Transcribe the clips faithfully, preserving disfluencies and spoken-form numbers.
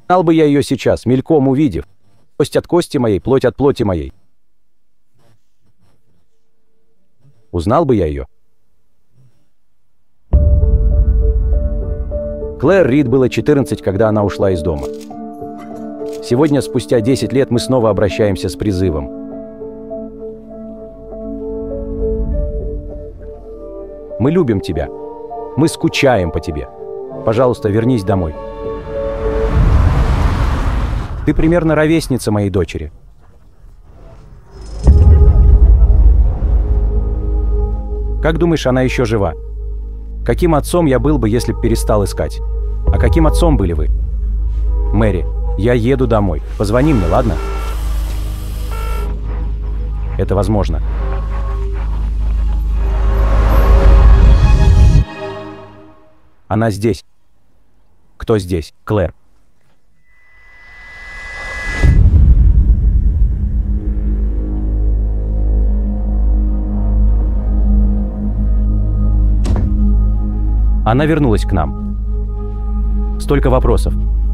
Знал бы я ее сейчас, мельком увидев. Кость от кости моей, плоть от плоти моей. Узнал бы я ее. Клэр Рид было четырнадцать, когда она ушла из дома. Сегодня, спустя десять лет, мы снова обращаемся с призывом. Мы любим тебя. Мы скучаем по тебе. Пожалуйста, вернись домой. Ты примерно ровесница моей дочери. Как думаешь, она еще жива? Каким отцом я был бы, если б перестал искать? А каким отцом были вы? Мэри, я еду домой. Позвони мне, ладно? Это возможно. Она здесь. Кто здесь? Клэр. Она вернулась к нам. Столько вопросов.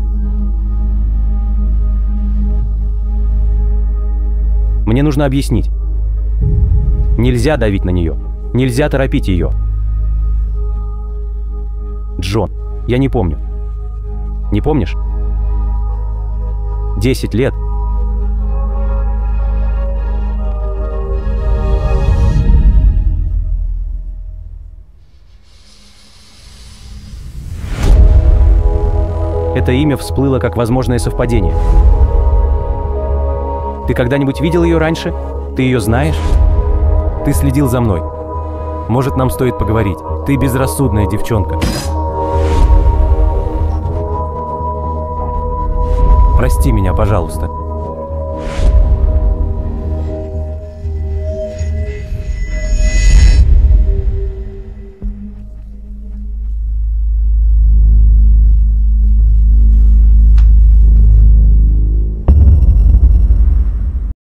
Мне нужно объяснить. Нельзя давить на нее. Нельзя торопить ее. Джон, я не помню. Не помнишь? Десять лет. Это имя всплыло как возможное совпадение. Ты когда-нибудь видел ее раньше? Ты ее знаешь? Ты следил за мной. Может, нам стоит поговорить? Ты безрассудная девчонка. Прости меня, пожалуйста.